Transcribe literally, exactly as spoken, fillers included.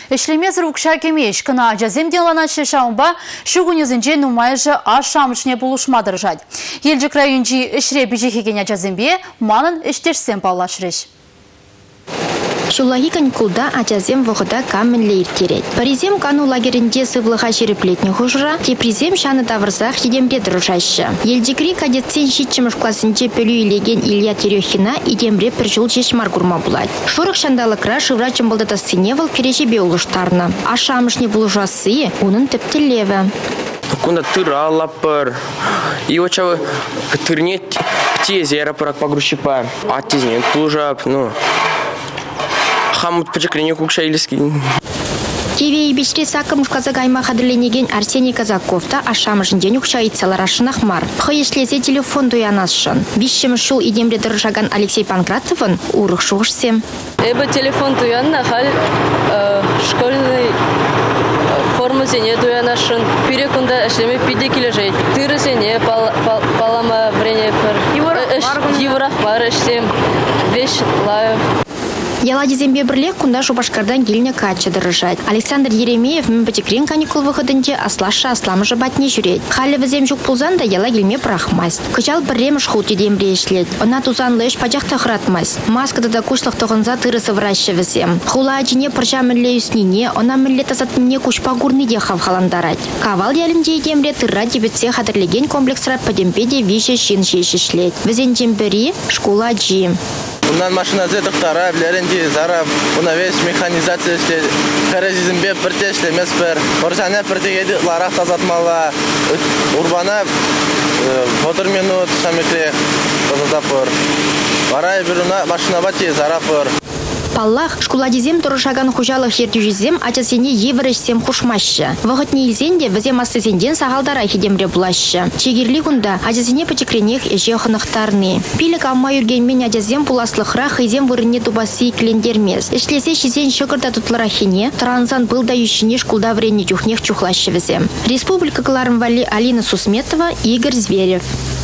Эшлемезір ұқша кемеш, кына жазем денланачы шауынба шугунезінже нумайжы аш шамышне булушмадыр жад. Елжік районжи ішре бежекегене жазембе, манын іштешсен палашырыш. Шулахи каникулда ажазем вғыда каменле иртерет. Паризем кану лагерінде сывлыға жереплетні хужыра, тепризем шаны тавырзақ едембе дұрышашы. Елдекри кадетсен шитчіміш классынче пөлі илеген Илья Терехина идембре бір жыл шешмар күрма бұлайды. Шорық шандалықра шыврачым бұлдата сеневал перешебе ұлыштарны. Ашамышне бұлыжасы, оның тіпті леві. Кунда тыра лапыр. И вот чего тырнет тезера пырак погрущипа. А тезнен тужап, ну... Хамут почекрение кукша илиски. Теве и бешре сакым шказа гайма хадырленеген Арсений Казаковта ашамышын ден укша итсалар ашынахмар. Хыешлезе телефон дуянасшын. Бишшем шул идемре дыржаган Алексей Панкратовын урых шуғышсем. Эбо телефон дуянна хал школьный форму зене дуянашын. Перекунда эшлеме пиде килежей. Тыры зене палама врене пыр. Еврах бар эшлем. Вещь лаю. Яла дезембе бірлек кунда Шубашкардан гильня кача дырыжать. Александр Еремеев мен бітекрен каникул выходынде аслашы асламы батне жүрет. Халі візем жүк пулзанда яла гильме прахмас. Кычал бірреміш хулти дембре ешлет. Она тузанлы еш пачақта хратмас. Маскада да кушлық тоғынза тырысы враща візем. Хула ачине пырча мүлле үсніне, она мүлле тазатыне кушпа гурны де хавхаландарать. Кавал ялінде дембре тырра дебетсе хатырлеген комплексра падемпеде више шин шешешлет. Візен дембери школа джи. Унан машина зеток тара, блеренди, зара, уна весь механизация шле, каразизмбе пырте шле меспер, оржане пыртегеди ларах тазатмала, урбана фотор минут шамикре тазатапыр. Варай бируна машина бати зарапыр. Паллах шкуладизем турышаган хужалық жертюжизем ачасене еврешсем хушмашы. Вағытне илзенде візем астызенден сағалдара хидемре булашы. Чегерли күнда ачасене пачекренех эже хынықтарны. Пилік алма юргенмен ачасем пуласлықра хызем вырыне тубасы клендермез. Ішлесе шизен шықырда тутларахине, транзан был дающине шкулда врене тюхнех чухлашы візем. Республика Клармвали Алина Сусметова, Игорь Зверев.